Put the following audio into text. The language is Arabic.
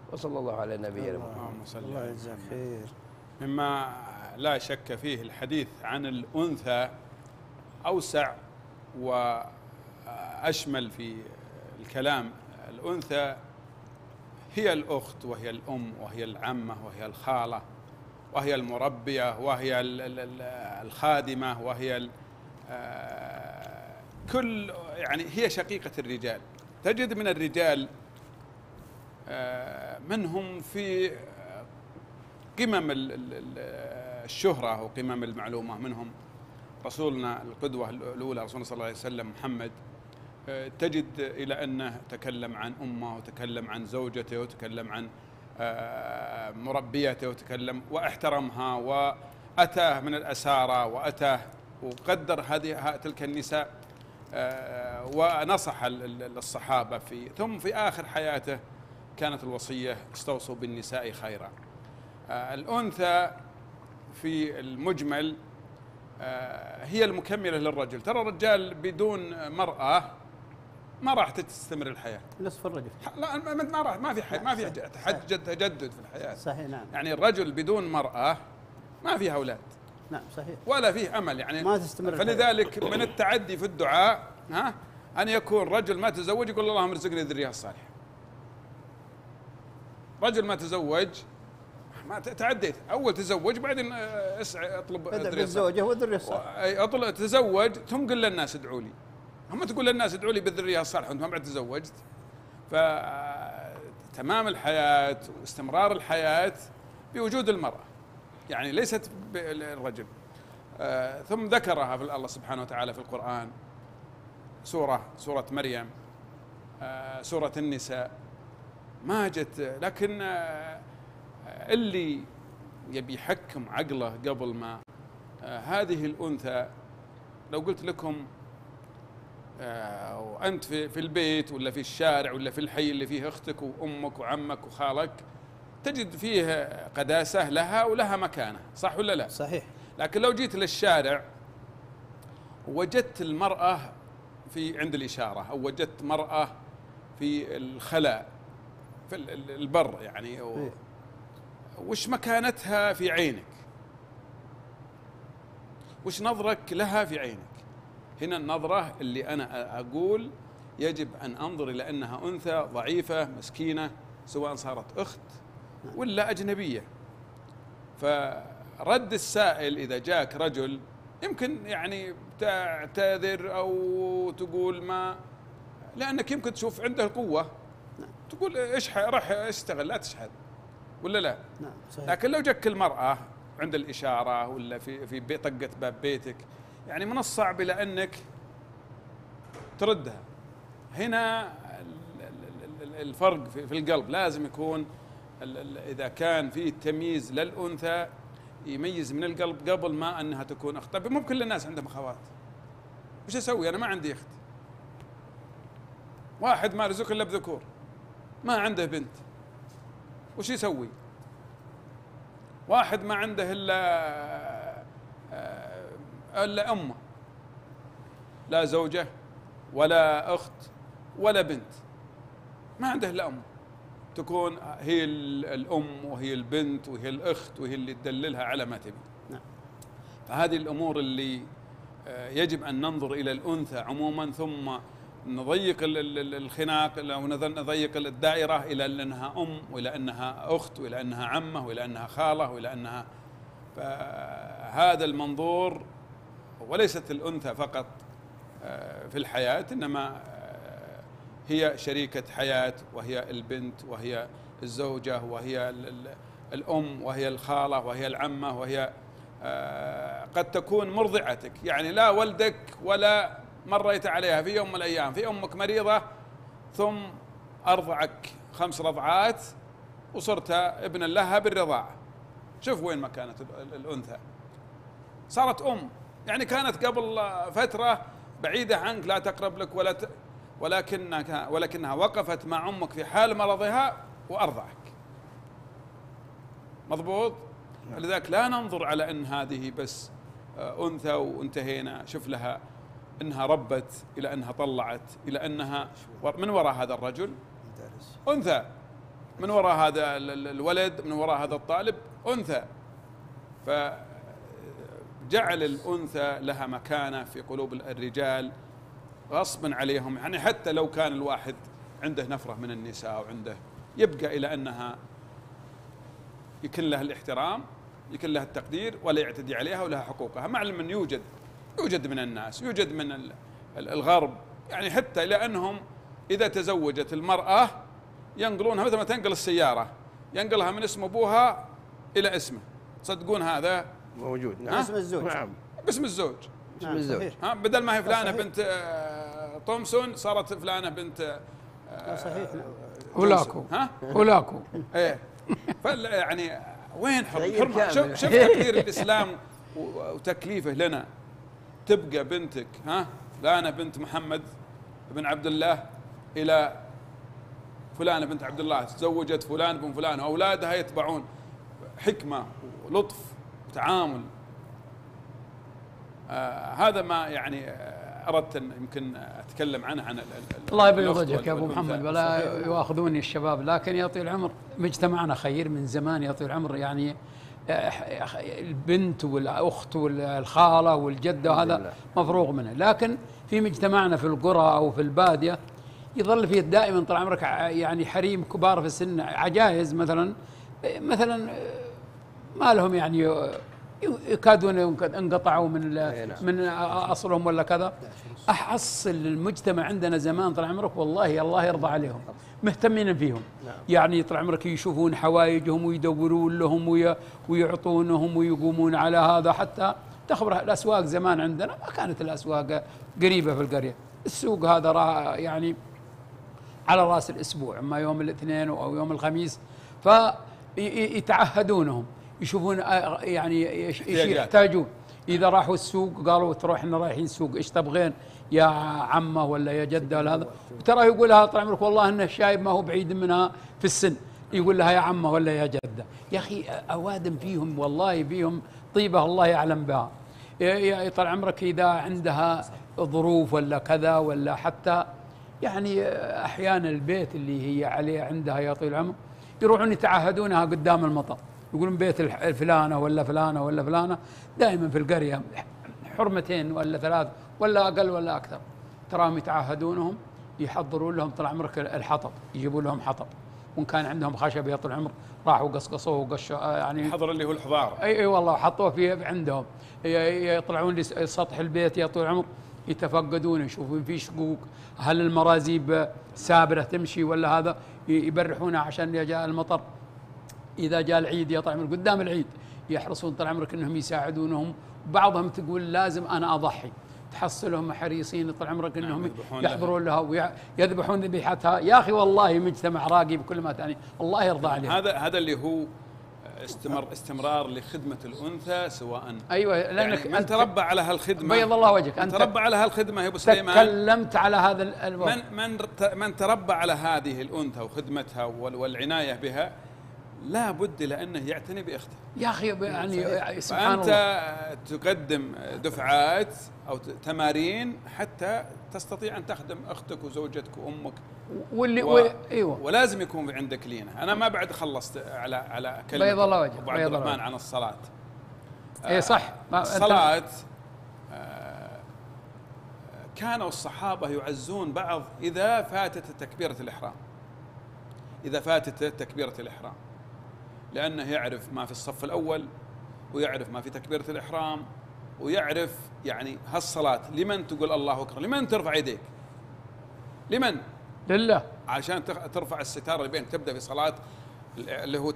وصلى الله على نبينا محمد. اللهم صل الله على يجزاك محمد. خير. مما لا شك فيه الحديث عن الأنثى أوسع وأشمل في الكلام. الأنثى هي الأخت، وهي الأم، وهي العمة، وهي الخالة، وهي المربية، وهي الخادمة، وهي كل، يعني هي شقيقة الرجال. تجد من الرجال منهم في قمم الشهرة وقمم المعلومة، منهم رسولنا القدوة الأولى رسولنا صلى الله عليه وسلم محمد. تجد إلى أنه تكلم عن أمه، وتكلم عن زوجته، وتكلم عن مربيته، وتكلم واحترمها، وأتاه من الأسارة، وأتاه وقدر تلك النساء، ونصح الصحابة ثم في آخر حياته كانت الوصية: استوصوا بالنساء خيرا. الأنثى في المجمل هي المكملة للرجل. ترى الرجال بدون مرأة ما راح تستمر الحياة. نصف الرجل. لا، ما في حياة، ما في تجدد في الحياة. صحيح. نعم. يعني الرجل بدون مرأة ما فيه أولاد. نعم صحيح. ولا فيه أمل، يعني ما تستمر. فلذلك من التعدي في الدعاء أن يكون رجل ما تزوج يقول اللهم ارزقني الذرية الصالحة. رجل ما تزوج ما تعديت، أول تزوج بعدين اطلب الزوجة والذرية الصالحة. تزوج ثم قل للناس ادعوا لي. هم تقول للناس ادعوا لي بالذرية الصالحة وانت ما بعد تزوجت. فتمام الحياة واستمرار الحياة بوجود المرأة، يعني ليست بالرجل. ثم ذكرها في الله سبحانه وتعالى في القرآن، سورة مريم، سورة النساء، ما جت. لكن اللي يبي يحكم عقله قبل ما هذه الأنثى، لو قلت لكم وأنت في البيت ولا في الشارع ولا في الحي اللي فيه أختك وأمك وعمك وخالك، تجد فيه قداسة لها ولها مكانة، صح ولا لا؟ صحيح. لكن لو جيت للشارع وجدت المرأة عند الإشارة، أو وجدت مرأة في الخلاء في البر، يعني وش مكانتها في عينك؟ وش نظرك لها في عينك؟ هنا النظرة اللي أنا أقول يجب أن أنظر إلى أنها أنثى ضعيفة مسكينة، سواء صارت أخت ولا أجنبية. فرد السائل إذا جاك رجل يمكن يعني تعتذر أو تقول ما، لأنك يمكن تشوف عنده القوة تقول راح اشتغل، لا تشحذ ولا لا؟ نعم صحيح. لكن لو جاك المرأة عند الإشارة ولا في طقة باب بيتك، يعني من الصعب لأنك تردها. هنا الفرق في القلب لازم يكون، إذا كان في تمييز للأنثى يميز من القلب قبل ما أنها تكون أخت. طيب ممكن للناس عندهم أخوات، وش أسوي؟ أنا ما عندي أخت. واحد ما رزق إلا بذكور، ما عنده بنت، وش يسوي؟ واحد ما عنده إلا أمه، لا زوجة ولا أخت ولا بنت، ما عنده إلا أم، تكون هي الأم وهي البنت وهي الأخت وهي اللي تدللها على ما تبي. نعم. فهذه الأمور اللي يجب أن ننظر إلى الأنثى عموما، ثم نضيق الخناق أو نضيق الدائرة إلى أنها أم، وإلى أنها أخت، وإلى أنها عمة، وإلى أنها خالة، وإلى أنها، فهذا المنظور. وليست الأنثى فقط في الحياة، إنما هي شريكة حياة، وهي البنت، وهي الزوجة، وهي الأم، وهي الخالة، وهي العمة، وهي قد تكون مرضعتك، يعني لا ولدك ولا مريت عليها في يوم من الأيام، في أمك مريضة ثم أرضعك 5 رضعات وصرت ابنا لها بالرضاعة. شوف وين مكانت الأنثى، صارت أم، يعني كانت قبل فترة بعيدة عنك لا تقرب لك ولكنها وقفت مع أمك في حال مرضها وأرضعك. مضبوط؟ لذلك لا ننظر على أن هذه بس أنثى وانتهينا. شوف لها أنها ربت، إلى أنها طلعت، إلى أنها من وراء هذا الرجل أنثى، من وراء هذا الولد، من وراء هذا الطالب أنثى. فجعل الأنثى لها مكانة في قلوب الرجال غصبا عليهم، يعني حتى لو كان الواحد عنده نفرة من النساء وعنده، يبقى إلى أنها يكن لها الاحترام، يكن لها التقدير، ولا يعتدي عليها ولها حقوقها. مع من يوجد من الناس، يوجد من الغرب، يعني حتى لأنهم إذا تزوجت المرأة ينقلونها مثل ما تنقل السيارة، ينقلها من اسم أبوها إلى اسمه. تصدقون هذا موجود؟ نعم. اسم الزوج. نعم، باسم الزوج. اسم الزوج. بدل ما هي فلانة بنت تومسون صارت فلانة بنت صحيح. هولاكو. ايه. يعني وين حرمة؟ شوف تقدير الإسلام وتكليفه لنا. تبقى بنتك فلانة بنت محمد بن عبد الله إلى فلانة بنت عبد الله تزوجت فلان بن فلان، وأولادها يتبعون. حكمة ولطف وتعامل. هذا ما يعني أردت أن يمكن أتكلم عنه، عن الله يبيض وجهك يا أبو محمد، ولا يؤاخذوني الشباب، لكن يا طويل العمر مجتمعنا خير من زمان يا طويل العمر. يعني البنت والأخت والخالة والجدة وهذا مفروغ منه، لكن في مجتمعنا في القرى أو في البادية يظل فيه دائما طال عمرك يعني حريم كبار في السن، عجائز مثلا ما لهم يعني يكادون انقطعوا من اصلهم ولا كذا. احصل المجتمع عندنا زمان طال عمرك والله الله يرضى عليهم مهتمين فيهم. يعني طال عمرك يشوفون حوائجهم ويدورون لهم ويعطونهم ويقومون على هذا. حتى تخبر الاسواق زمان عندنا ما كانت الاسواق قريبه في القريه، السوق هذا يعني على راس الاسبوع، اما يوم الاثنين او يوم الخميس، فيتعهدونهم يشوفون يعني ايش يحتاجون. اذا راحوا السوق قالوا تروح احنا رايحين السوق، ايش تبغين يا عمه ولا يا جده ولا هذا، ترى يقول لها طال عمرك والله انه الشايب ما هو بعيد منها في السن، يقول لها يا عمه ولا يا جده. يا اخي اوادم فيهم والله، فيهم طيبه الله يعلم بها. يا طال عمرك اذا عندها ظروف ولا كذا، ولا حتى يعني احيانا البيت اللي هي عليه عندها يا طويل العمر يروحون يتعهدونها قدام المطر، يقولون بيت الفلانة ولا فلانة ولا فلانة دائما في القرية حرمتين ولا ثلاث ولا أقل ولا أكثر، تراهم يتعهدونهم يحضرون لهم طال عمرك الحطب، يجيبون لهم حطب، وإن كان عندهم خشب يا طول العمر راحوا قصقصوه وقشوا يعني حضر اللي هو الحضار. أي والله حطوه فيه عندهم، يطلعون لسطح البيت يا طول العمر يتفقدون يشوفون في شقوق، هل المرازيب سابرة تمشي ولا هذا، يبرحونها عشان جاء المطر. إذا جاء العيد يا طال عمرك قدام العيد يحرصون طال عمرك أنهم يساعدونهم، وبعضهم تقول لازم أنا أضحي، تحصلهم حريصين طال عمرك أنهم يحضرون لها ويذبحون ذبيحتها. يا أخي والله مجتمع راقي بكل ما تعني، الله يرضى عليهم. هذا اللي هو استمرار لخدمة الأنثى، سواء أيوة لأنك يعني من تربى على هالخدمة بيض الله وجهك، أنت تربى على هالخدمة يا أبو سليمان، تكلمت على هذا من تربى على هذه الأنثى وخدمتها والعناية بها لا بد لأنه يعتني بأخته. يا أخي يعني سبحان الله، فأنت تقدم دفعات أو تمارين حتى تستطيع أن تخدم أختك وزوجتك وأمك أيوة، ولازم يكون عندك لينة. أنا ما بعد خلصت على كلمة بيض الله وجهك أبو عبد الرحمن عن الصلاة. اي صح، الصلاة كانوا الصحابة يعزون بعض إذا فاتت تكبيرة الإحرام، إذا فاتت تكبيرة الإحرام، لأنه يعرف ما في الصف الأول ويعرف ما في تكبيرة الإحرام، ويعرف يعني هالصلاة لمن تقول الله أكبر، لمن ترفع يديك، لمن؟ لله، عشان ترفع الستار اللي بينك، تبدأ في صلاة اللي هو